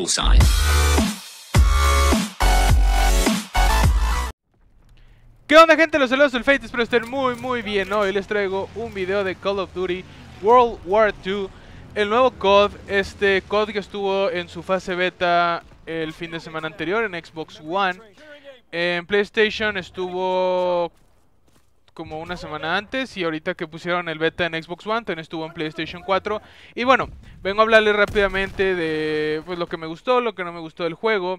Bullseye. ¿Qué onda, gente? Los saludos del Fate, espero estén muy bien. Hoy les traigo un video de Call of Duty World War II, el nuevo COD. Este COD que estuvo en su fase beta el fin de semana anterior en Xbox One. En PlayStation estuvo como una semana antes, y ahorita que pusieron el beta en Xbox One también estuvo en PlayStation 4. Y bueno, vengo a hablarles rápidamente de pues, lo que me gustó, lo que no me gustó del juego,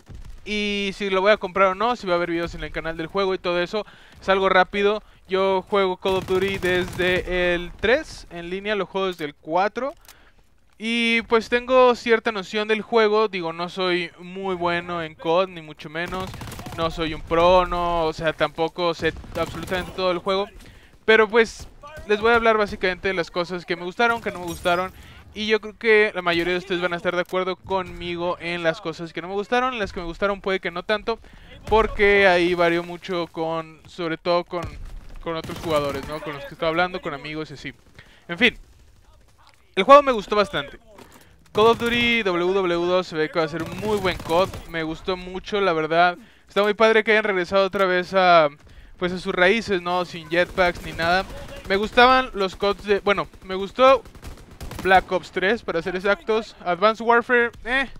y si lo voy a comprar o no, si va a haber videos en el canal del juego y todo eso. Es algo rápido. Yo juego Call of Duty desde el 3 en línea, lo juego desde el 4. Y pues tengo cierta noción del juego. Digo, no soy muy bueno en COD, ni mucho menos. No soy un pro, no, o sea, tampoco sé absolutamente todo el juego. Pero pues les voy a hablar básicamente de las cosas que me gustaron, que no me gustaron. Y yo creo que la mayoría de ustedes van a estar de acuerdo conmigo en las cosas que no me gustaron. En las que me gustaron puede que no tanto, porque ahí varió mucho con, sobre todo con otros jugadores, ¿no? Con los que estoy hablando, con amigos y así. En fin, el juego me gustó bastante. Call of Duty WW2 se ve que va a ser un muy buen COD. Me gustó mucho, la verdad. Está muy padre que hayan regresado otra vez a, pues a sus raíces, ¿no? Sin jetpacks ni nada. Me gustaban los CODs de... Bueno, me gustó Black Ops 3, para ser exactos. Advanced Warfare,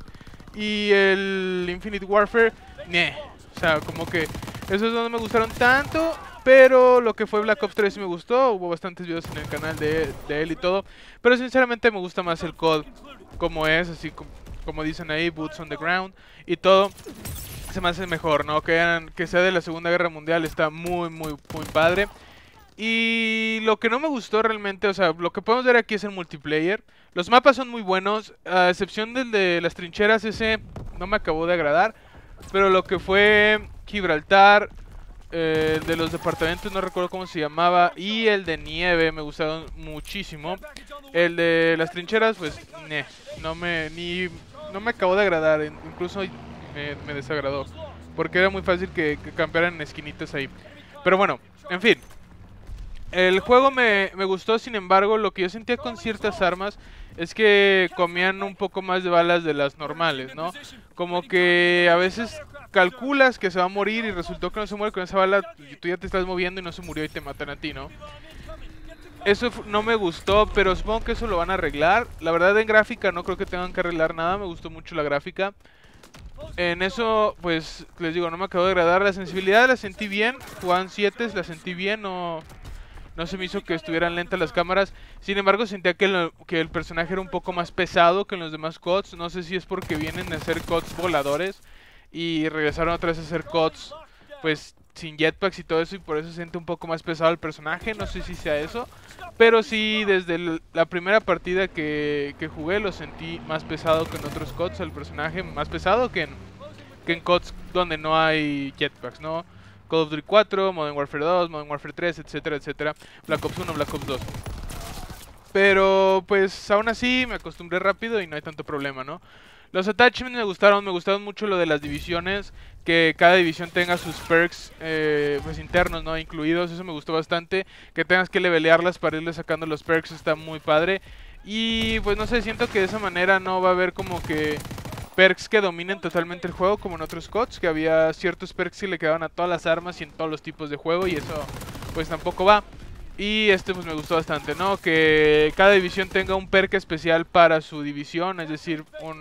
y el Infinite Warfare, O sea, como que esos no me gustaron tanto. Pero lo que fue Black Ops 3 sí me gustó. Hubo bastantes videos en el canal de él y todo. Pero sinceramente me gusta más el COD como es, así como dicen ahí, boots on the ground y todo. Se me hace mejor, ¿no? Que sea de la Segunda Guerra Mundial está muy padre. Y lo que no me gustó realmente, o sea, lo que podemos ver aquí es el multiplayer. Los mapas son muy buenos, a excepción del de las trincheras, ese no me acabó de agradar. Pero lo que fue Gibraltar, el de los departamentos no recuerdo cómo se llamaba, y el de nieve me gustaron muchísimo. El de las trincheras, pues, no me acabó de agradar, incluso me desagradó, porque era muy fácil que campearan en esquinitas ahí. Pero bueno, en fin. El juego me gustó, sin embargo, lo que yo sentía con ciertas armas es que comían un poco más de balas de las normales, ¿no? Como que a veces calculas que se va a morir y resultó que no se muere con esa bala, tú ya te estás moviendo y no se murió y te matan a ti, ¿no? Eso no me gustó, pero supongo que eso lo van a arreglar. La verdad, en gráfica no creo que tengan que arreglar nada, me gustó mucho la gráfica. En eso, pues, les digo, no me acabó de agradar. La sensibilidad la sentí bien, Juan 7 la sentí bien, no se me hizo que estuvieran lentas las cámaras. Sin embargo, sentía que el personaje era un poco más pesado que en los demás CODs. No sé si es porque vienen de hacer CODs voladores y regresaron otra vez a hacer CODs, pues, sin jetpacks y todo eso, y por eso se siente un poco más pesado el personaje. No sé si sea eso, pero sí, desde la primera partida que jugué lo sentí más pesado que en otros CODs. El personaje más pesado que en CODs donde no hay jetpacks, ¿no? Call of Duty 4, Modern Warfare 2, Modern Warfare 3, etcétera, Black Ops 1, Black Ops 2. Pero pues aún así me acostumbré rápido y no hay tanto problema, ¿no? Los attachments me gustaron mucho lo de las divisiones, que cada división tenga sus perks pues internos, ¿no? Incluidos, eso me gustó bastante. Que tengas que levelearlas para irle sacando los perks está muy padre. Y pues no sé, siento que de esa manera no va a haber como que perks que dominen totalmente el juego como en otros CODs, que había ciertos perks que le quedaban a todas las armas y en todos los tipos de juego, y eso pues tampoco va. Y pues me gustó bastante, ¿no? Que cada división tenga un perk especial para su división, es decir,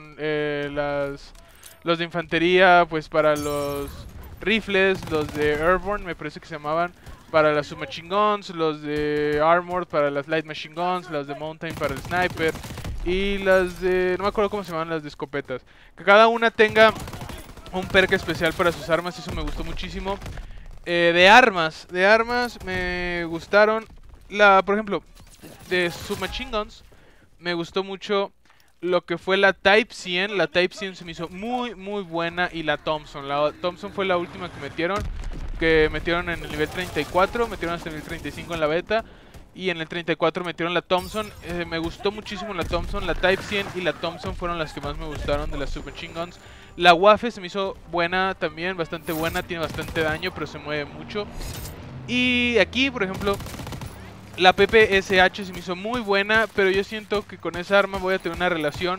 los de infantería, pues para los rifles, los de Airborne me parece que se llamaban, para las submachine guns, los de Armored para las light machine guns, las de Mountain para el sniper, y las de... no me acuerdo cómo se llaman las de escopetas. Que cada una tenga un perk especial para sus armas, eso me gustó muchísimo. De armas me gustaron. Por ejemplo, de submachine guns me gustó mucho lo que fue la Type 100. La Type 100 se me hizo muy buena. Y la Thompson. La Thompson fue la última que metieron. Que metieron en el nivel 34. Metieron hasta el nivel 35 en la beta. Y en el 34 metieron la Thompson. Me gustó muchísimo la Thompson. La Type 100 y la Thompson fueron las que más me gustaron de las submachine guns. La WAFE se me hizo buena también, bastante buena. Tiene bastante daño, pero se mueve mucho. Y aquí, por ejemplo, la PPSH se me hizo muy buena. Pero yo siento que con esa arma voy a tener una relación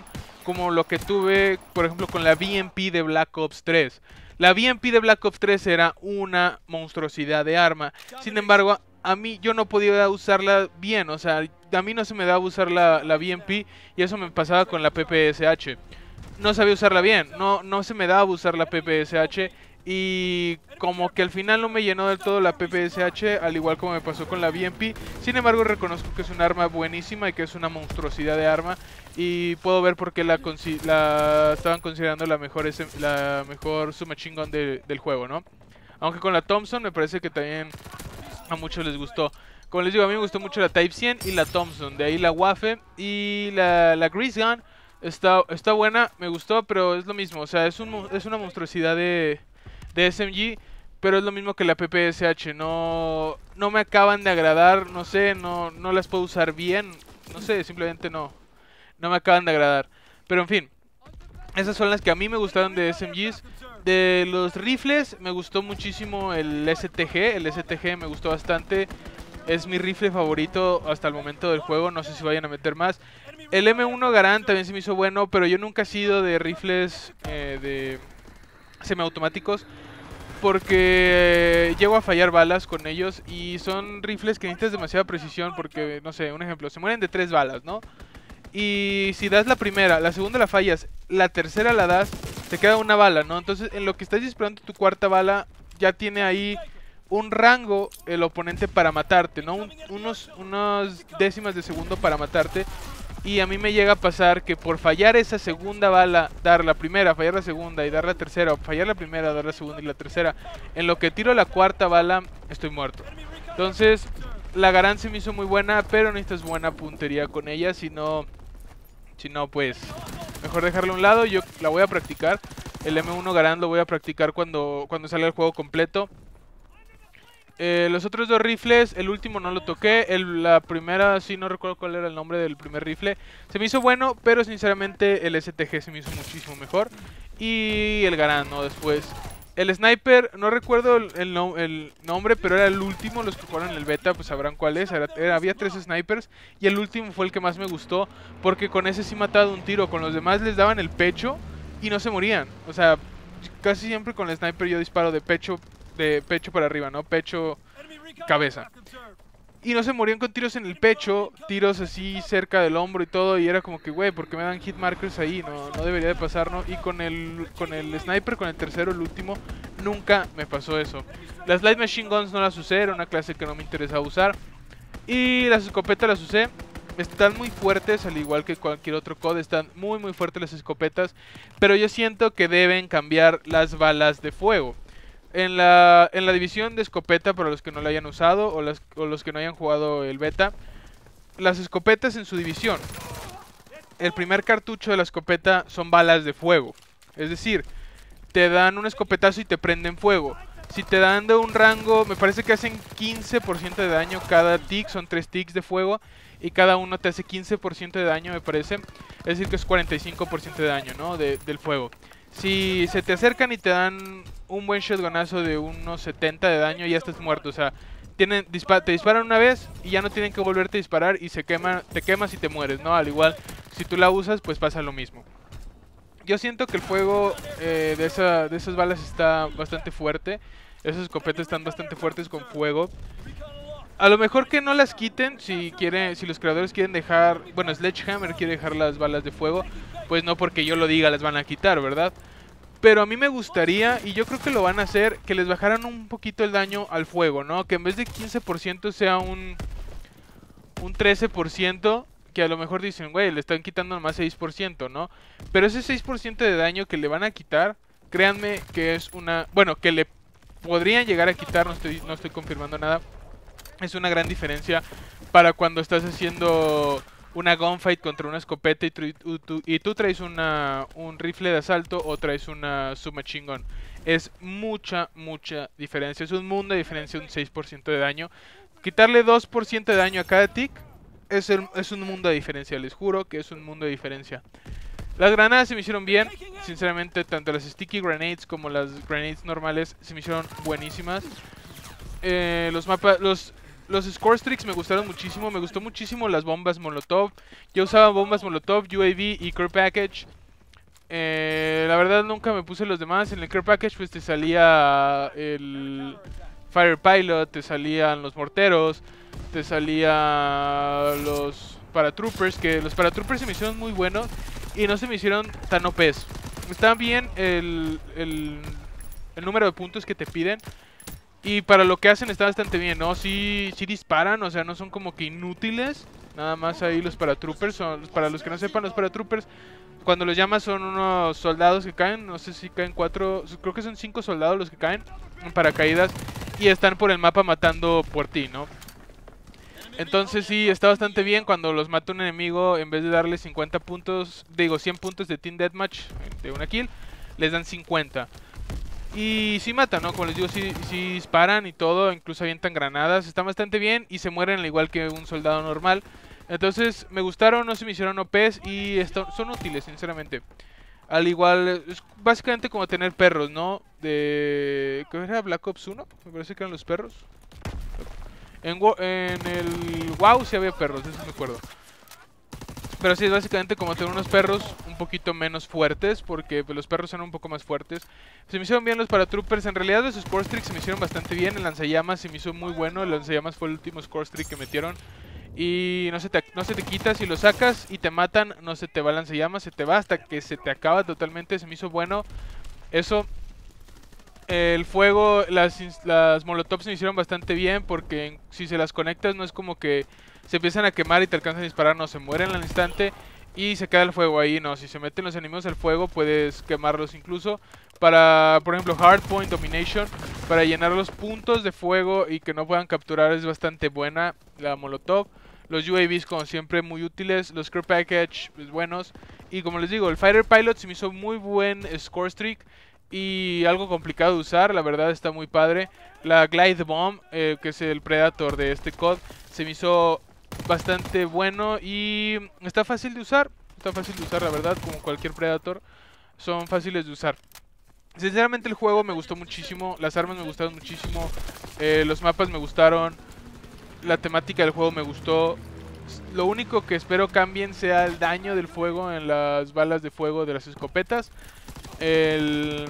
como lo que tuve, por ejemplo, con la BMP de Black Ops 3. La BMP de Black Ops 3 era una monstruosidad de arma. Sin embargo, a mí yo no podía usarla bien. O sea, a mí no se me daba usar la BMP y eso me pasaba con la PPSH. No sabía usarla bien, no se me daba usar la PPSH y como que al final no me llenó del todo la PPSH, al igual como me pasó con la BMP. Sin embargo, reconozco que es un arma buenísima y que es una monstruosidad de arma y puedo ver por qué la estaban considerando la mejor submachine gun del juego, ¿no? Aunque con la Thompson me parece que también a muchos les gustó. Como les digo, a mí me gustó mucho la Type 100 y la Thompson, de ahí la Wafe y la Grease Gun. Está buena, me gustó, pero es lo mismo. O sea, es una monstruosidad de SMG, pero es lo mismo que la PPSH. No me acaban de agradar, no sé, no las puedo usar bien. No sé, simplemente no me acaban de agradar. Pero en fin, esas son las que a mí me gustaron de SMGs. De los rifles, me gustó muchísimo el STG. El STG me gustó bastante. Es mi rifle favorito hasta el momento del juego. No sé si vayan a meter más. El M1 Garand también se me hizo bueno, pero yo nunca he sido de rifles de semiautomáticos porque llego a fallar balas con ellos y son rifles que necesitas demasiada precisión porque, no sé, un ejemplo, se mueren de 3 balas, ¿no? Y si das la primera, la segunda la fallas, la tercera la das, te queda una bala, ¿no? Entonces, en lo que estás disparando tu cuarta bala, ya tiene ahí un rango el oponente para matarte, ¿no? Unas décimas de segundo para matarte. Y a mí me llega a pasar que por fallar esa segunda bala, dar la primera, fallar la segunda y dar la tercera, o fallar la primera, dar la segunda y la tercera, en lo que tiro la cuarta bala, estoy muerto. Entonces, la Garand se me hizo muy buena, pero necesitas buena puntería con ella, si no pues, mejor dejarla a un lado. Yo la voy a practicar, el M1 Garand lo voy a practicar cuando salga el juego completo. Los otros dos rifles, el último no lo toqué, la primera sí no recuerdo cuál era el nombre del primer rifle. Se me hizo bueno, pero sinceramente el STG se me hizo muchísimo mejor. Y el Garand, ¿no? Después. El Sniper, no recuerdo el nombre, pero era el último. Los que jugaron el beta pues sabrán cuál es. Había 3 snipers y el último fue el que más me gustó, porque con ese sí mataba de un tiro. Con los demás les daban el pecho y no se morían. O sea, casi siempre con el Sniper yo disparo de pecho para arriba, ¿no? Pecho, cabeza. Y no se morían con tiros en el pecho, tiros así cerca del hombro y todo. Y era como que, güey, ¿por qué me dan hit markers ahí? No debería de pasar, ¿no? Y con el Sniper, con el tercero, el último, nunca me pasó eso. Las Light Machine Guns no las usé, era una clase que no me interesaba usar. Y las escopetas las usé. Están muy fuertes, al igual que cualquier otro COD. Están muy muy fuertes las escopetas, pero yo siento que deben cambiar las balas de fuego. En la división de escopeta, para los que no la hayan usado o los que no hayan jugado el beta, las escopetas en su división, el primer cartucho de la escopeta son balas de fuego. Es decir, te dan un escopetazo y te prenden fuego. Si te dan de un rango, me parece que hacen 15% de daño cada tick, son 3 ticks de fuego y cada uno te hace 15% de daño, me parece. Es decir que es 45% de daño, ¿no? Del fuego. Si se te acercan y te dan un buen shotgunazo de unos 70 de daño, ya estás muerto. O sea, te disparan una vez y ya no tienen que volverte a disparar y te quemas y te mueres, ¿no? Al igual, si tú la usas, pues pasa lo mismo. Yo siento que el fuego de esas balas está bastante fuerte. Esas escopetas están bastante fuertes con fuego. A lo mejor que no las quiten si los creadores quieren dejar... Bueno, Sledgehammer quiere dejar las balas de fuego. Pues no porque yo lo diga las van a quitar, ¿verdad? Pero a mí me gustaría, y yo creo que lo van a hacer, que les bajaran un poquito el daño al fuego, ¿no? Que en vez de 15% sea un 13%, que a lo mejor dicen, güey, le están quitando nomás 6%, ¿no? Pero ese 6% de daño que le van a quitar, créanme que es una... Bueno, que le podrían llegar a quitar, no estoy confirmando nada. Es una gran diferencia para cuando estás haciendo una gunfight contra una escopeta y tú traes un rifle de asalto o traes una submachine gun. Es mucha diferencia. Es un mundo de diferencia, un 6% de daño. Quitarle 2% de daño a cada tick es un mundo de diferencia. Les juro que es un mundo de diferencia. Las granadas se me hicieron bien. Sinceramente, tanto las sticky grenades como las grenades normales se me hicieron buenísimas. Los score streaks me gustaron muchísimo. Me gustó muchísimo las bombas molotov. Yo usaba bombas molotov, UAV y care package. La verdad nunca me puse los demás. En el Care Package pues te salía el Fire Pilot, te salían los morteros, te salían los Paratroopers, que los Paratroopers se me hicieron muy buenos y no se me hicieron tan OPs. Está bien el número de puntos que te piden. Y para lo que hacen está bastante bien, ¿no? Sí disparan, o sea, no son como que inútiles. Nada más ahí los Paratroopers, para los que no sepan, los Paratroopers, cuando los llamas son unos soldados que caen, no sé si caen 4, creo que son 5 soldados los que caen en paracaídas y están por el mapa matando por ti, ¿no? Entonces sí, está bastante bien cuando los mata un enemigo, en vez de darle 50 puntos, digo 100 puntos de Team Deathmatch, de una kill, les dan 50. Y sí matan, ¿no? Como les digo, sí disparan y todo, incluso avientan granadas, están bastante bien y se mueren al igual que un soldado normal. Entonces me gustaron, no se me hicieron OPs y son útiles, sinceramente. Al igual, es básicamente como tener perros, ¿no? ¿Qué era? Black Ops 1, me parece que eran los perros. En el WoW sí había perros, eso me acuerdo. Pero sí, es básicamente como tener unos perros un poquito menos fuertes, porque pues, los perros son un poco más fuertes. Se me hicieron bien los Paratroopers, en realidad los Score Streaks se me hicieron bastante bien. El lanzallamas se me hizo muy bueno, el lanzallamas fue el último Score Streak que metieron. Y no se te quita, si lo sacas y te matan, no se te va el lanzallamas, se te va hasta que se te acaba totalmente, se me hizo bueno. Eso, el fuego, las molotovs se me hicieron bastante bien, porque si se las conectas no es como que se empiezan a quemar y te alcanzan a disparar, no, se mueren al instante y se queda el fuego ahí, no, si se meten los enemigos al fuego puedes quemarlos incluso. Para, por ejemplo, Hardpoint Domination, para llenar los puntos de fuego y que no puedan capturar es bastante buena la molotov. Los UAVs como siempre muy útiles, los Care Package pues, buenos. Y como les digo, el Fighter Pilot se me hizo muy buen score streak y algo complicado de usar, la verdad está muy padre. La Glide Bomb, que es el Predator de este COD, se me hizo bastante bueno y está fácil de usar. Está fácil de usar, la verdad, como cualquier Predator, son fáciles de usar. Sinceramente el juego me gustó muchísimo, las armas me gustaron muchísimo, los mapas me gustaron, la temática del juego me gustó. Lo único que espero cambien sea el daño del fuego en las balas de fuego de las escopetas. El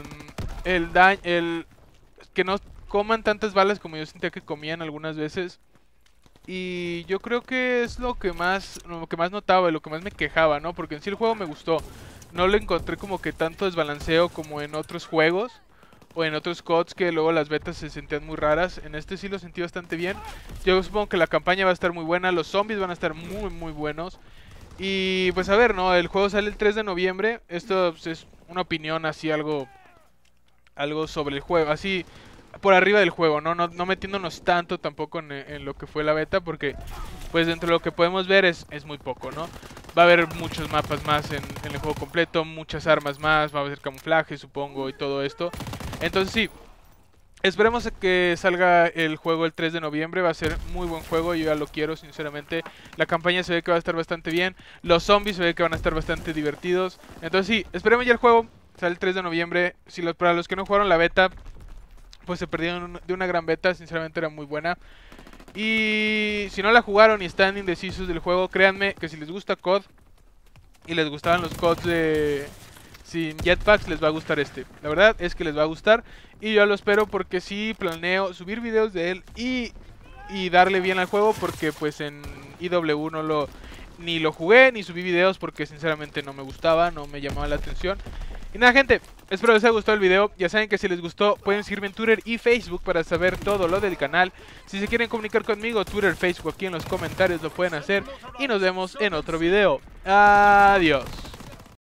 que no coman tantas balas como yo sentía que comían algunas veces. Y yo creo que es lo que más notaba y lo que más me quejaba, ¿no? Porque en sí el juego me gustó. No le encontré como que tanto desbalanceo como en otros juegos o en otros CODs que luego las betas se sentían muy raras. En este sí lo sentí bastante bien. Yo supongo que la campaña va a estar muy buena, los zombies van a estar muy buenos. Y pues a ver, ¿no? El juego sale el 3 de noviembre. Esto pues, es una opinión así, algo sobre el juego, así por arriba del juego, no metiéndonos tanto tampoco en lo que fue la beta, porque pues dentro de lo que podemos ver es muy poco, ¿no? Va a haber muchos mapas más en el juego completo, muchas armas más, va a haber camuflaje, supongo, y todo esto. Entonces sí, esperemos a que salga el juego el 3 de noviembre, va a ser muy buen juego, yo ya lo quiero sinceramente. La campaña se ve que va a estar bastante bien, los zombies se ve que van a estar bastante divertidos. Entonces sí, esperemos ya el juego, sale el 3 de noviembre. Para los que no jugaron la beta, pues se perdieron de una gran beta, sinceramente era muy buena. Y si no la jugaron y están indecisos del juego, créanme que si les gusta COD y les gustaban los CODs sin jetpacks, les va a gustar este. La verdad es que les va a gustar y yo lo espero, porque sí planeo subir videos de él y darle bien al juego, porque pues en IW ni lo jugué ni subí videos porque sinceramente no me gustaba, no me llamaba la atención. Y nada, gente, espero les haya gustado el video. Ya saben que si les gustó pueden seguirme en Twitter y Facebook para saber todo lo del canal. Si se quieren comunicar conmigo, Twitter, Facebook, aquí en los comentarios lo pueden hacer. Y nos vemos en otro video. Adiós.